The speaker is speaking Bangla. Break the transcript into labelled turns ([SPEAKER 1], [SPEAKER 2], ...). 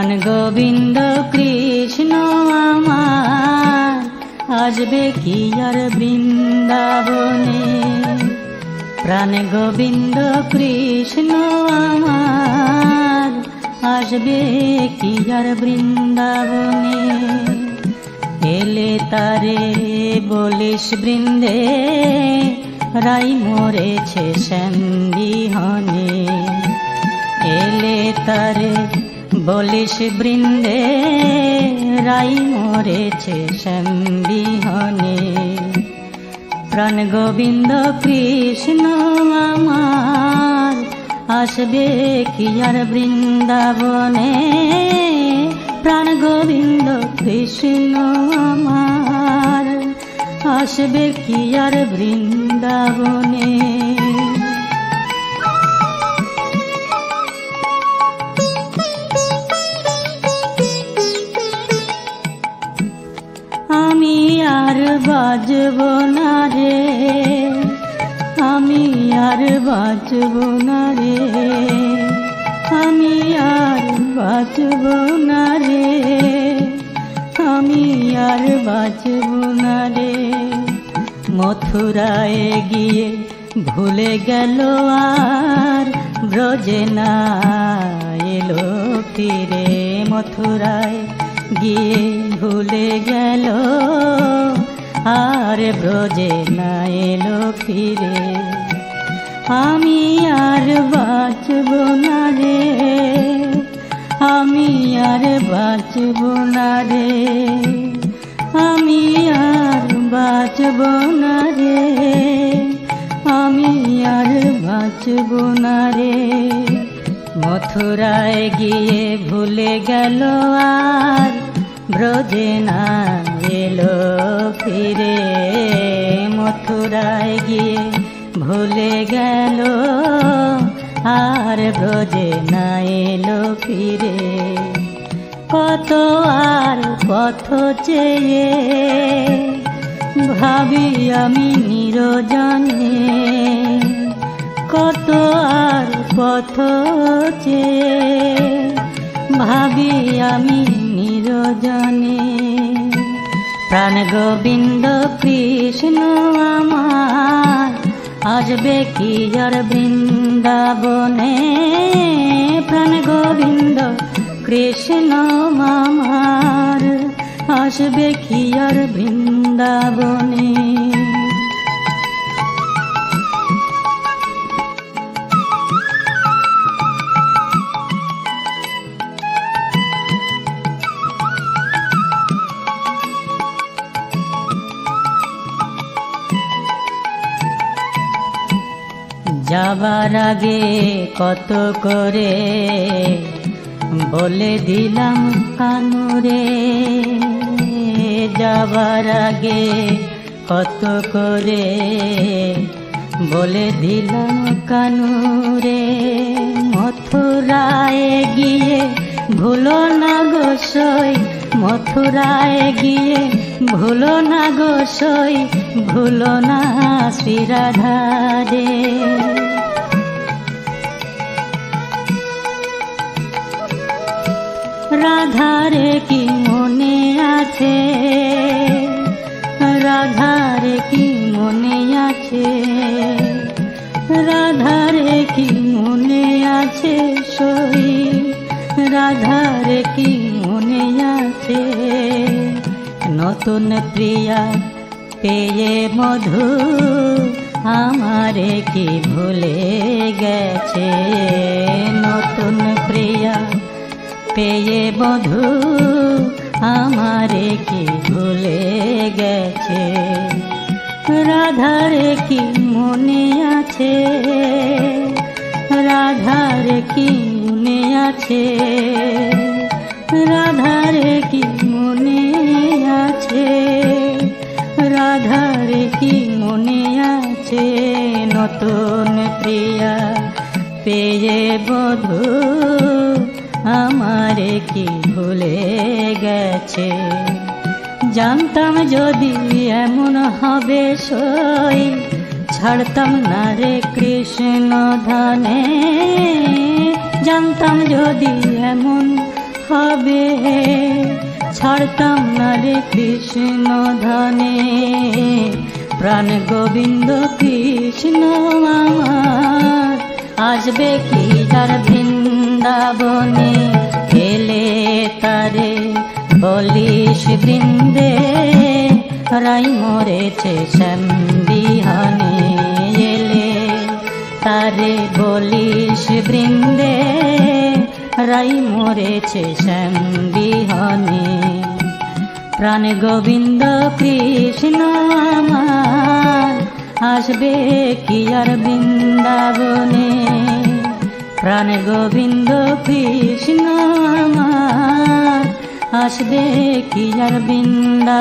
[SPEAKER 1] প্রাণ গোবিন্দ কৃষ্ণ আমার আসবে কি আর বৃন্দাবনে। প্রাণ গোবিন্দ কৃষ্ণ আমার আসবে কি আর বৃন্দাবনে। এলে তারে বলিস বৃন্দে রাই মরেছে শ্যামবিহনে। এলে তারে বলিস বৃন্দে রাই মরেছে শ্যামবিহনে। প্রাণ গোবিন্দ কৃষ্ণ আমার আসবে কি আর বৃন্দাবনে। প্রাণ গোবিন্দ কৃষ্ণ আমার আসবে কি আর বৃন্দাবনে। আমি আর বাজব না রে, আমি আর বাজব না রে, আমি আর বাজব না রে, আমি আর বাজব না রে। মথুরায় গিয়ে ভুলে গেল আর ব্রজে না এলো ফিরে। মথুরায় গিয়ে ভুলে গেল আর ব্রজে না এলো ফিরে। আমি আর বাঁচব না রে, আমি আর বাঁচব না রে, আমি আর বাঁচব না রে, আমি আর বাঁচব না রে। মথুরায় গিয়ে ভুলে গেল আর ব্রজে না এলো ফিরে। মথুরায় গিয়ে ভুলে গেল আর ব্রজে না এলো ফিরে। কত আর পথ চেয়ে ভাবি আমি নিরজনে। কত আর পথ চেয়ে ভাবি আমি নিরজনে। প্রাণ গোবিন্দ কৃষ্ণ আমার আসবে কি আর বৃন্দাবনে। প্রাণ গোবিন্দ কৃষ্ণ আমার আসবে কি আর বৃন্দাবনে। যাবার আগে কত করে বলে দিলাম কানুরে। যাবার আগে কত করে বলে দিলাম কানুরে। মথুরায় গিয়ে ভুলো না গোসই, মথুরায় গিয়ে ভুলো না গোসই, ভুলো না শ্রী রাধারে। রাধারে কি মনে আছে, রাধারে কি মনে আছে, রাধারে কি মনে আছে সই, রাধারে কি মনে আছে। নতুন প্রিয়া পেয়ে মধু আমারে কি ভুলে গেছে। নতুন প্রিয়া পেয়ে মধু আমারে কি ভুলে গেছে। রাধারে কি মনে আছে, রাধারে কি মনে আছে, রাধারে কি মনে আছে, রাধারে কি মনে আছে। নতুন প্রিয়া পেয়ে বধূ আমারে কি ভুলে গেছে। জানতাম যদি এমন হবে সই, ছাড়তাম না রে কৃষ্ণ ধানে। জানতাম যদি এমন হবে ছাড়তাম না রে কৃষ্ণ ধনে। প্রাণ গোবিন্দ কৃষ্ণ আমার আসবে কি যার বৃন্দাবনে। এলে তারে বলিস বৃন্দে রাই মরেছে শ্যাম বিহানে। এলে তারে বলিস বৃন্দে রাই মরেছে শ্যাম বিহানে। প্রাণ গোবিন্দ কৃষ্ণ আমার আসবে কি আর বৃন্দাবনে। প্রাণ গোবিন্দ কৃষ্ণ আমার আসবে কি আর বৃন্দা।